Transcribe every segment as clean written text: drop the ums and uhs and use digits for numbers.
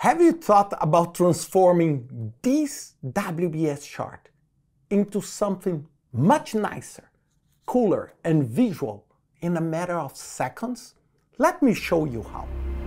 Have you thought about transforming this WBS chart into something much nicer, cooler, and visual in a matter of seconds? Let me show you how.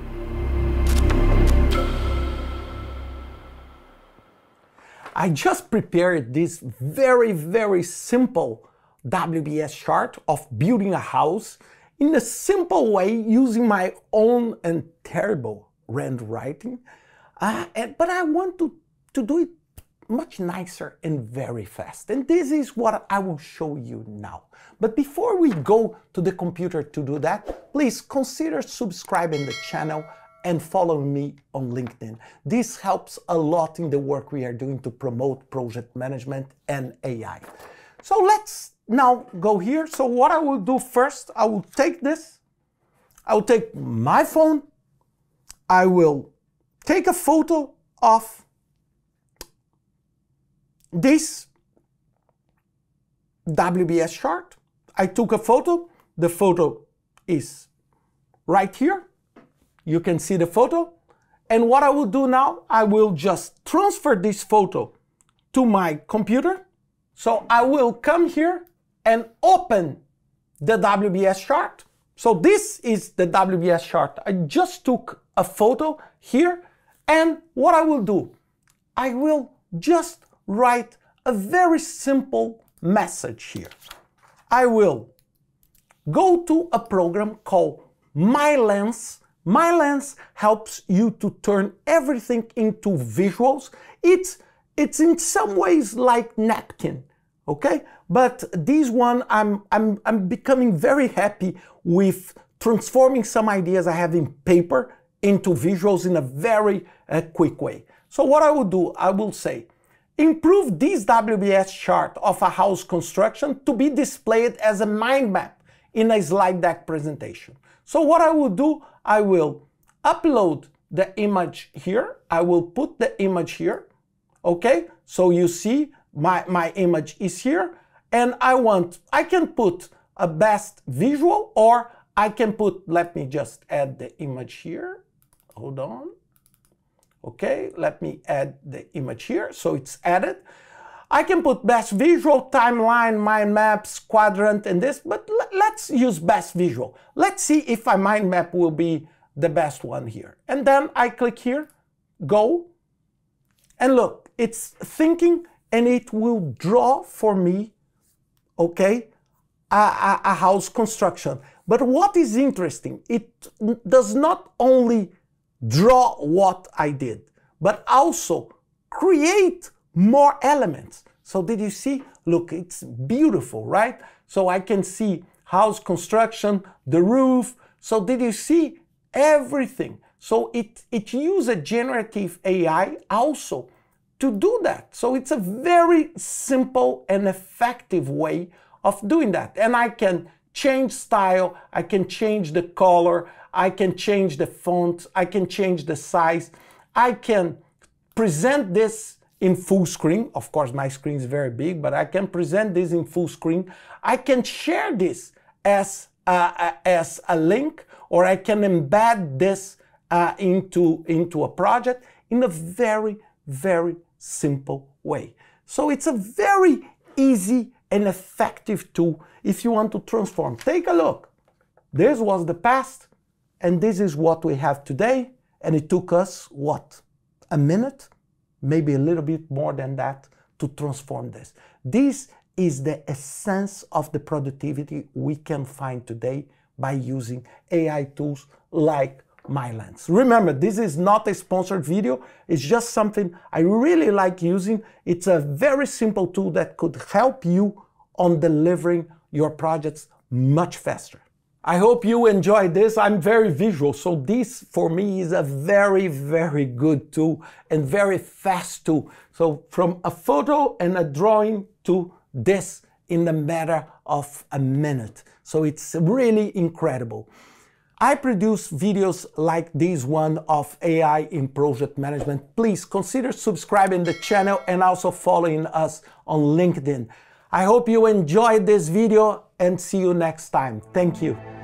I just prepared this very simple WBS chart of building a house in a simple way using my own and terrible handwriting. But I want to do it much nicer and very fast. And this is what I will show you now. But before we go to the computer to do that, please consider subscribing the channel and follow me on LinkedIn. This helps a lot in the work we are doing to promote project management and AI. So let's now go here. So what I will do first, I will take this, I will take my phone, I will take a photo of this WBS chart. I took a photo, the photo is right here. You can see the photo. And what I will do now, I will just transfer this photo to my computer. So I will come here and open the WBS chart. So this is the WBS chart. I just took a photo here. And what I will do, I will just write a very simple message here. I will go to a program called MyLens. MyLens helps you to turn everything into visuals. It's in some ways like napkin, okay? But this one, I'm becoming very happy with transforming some ideas I have in paper into visuals in a very quick way. So what I will do, I will say, improve this WBS chart of a house construction to be displayed as a mind map in a slide deck presentation. So what I will do, I will upload the image here. I will put the image here, okay? So you see my image is here, and I can put a best visual, or I can put, let me just add the image here. Hold on. Okay, let me add the image here, so it's added. I can put best visual, timeline, mind maps, quadrant, and this, but let's use best visual. Let's see if my mind map will be the best one here. And then I click here, go, and look, it's thinking, and it will draw for me, okay, a house construction. But what is interesting, it does not only draw what I did, but also create more elements. So did you see? Look, it's beautiful, right? So I can see house construction, the roof. So did you see everything? So it uses generative AI also to do that. So it's a very simple and effective way of doing that. And I can change style, I can change the color, I can change the font, I can change the size, I can present this in full screen. Of course, my screen is very big, but I can present this in full screen. I can share this as a link, or I can embed this into a project in a very simple way. So it's a very easy and effective tool if you want to transform. Take a look. This was the past, and this is what we have today. And it took us, what, a minute? Maybe a little bit more than that to transform this. This is the essence of the productivity we can find today by using AI tools like MyLens. Remember, this is not a sponsored video. It's just something I really like using. It's a very simple tool that could help you on delivering your projects much faster. I hope you enjoyed this. I'm very visual, so this for me is a very good tool and very fast tool. So from a photo and a drawing to this in a matter of a minute. So it's really incredible. I produce videos like this one of AI in project management. Please consider subscribing the channel and also following us on LinkedIn. I hope you enjoyed this video and see you next time. Thank you.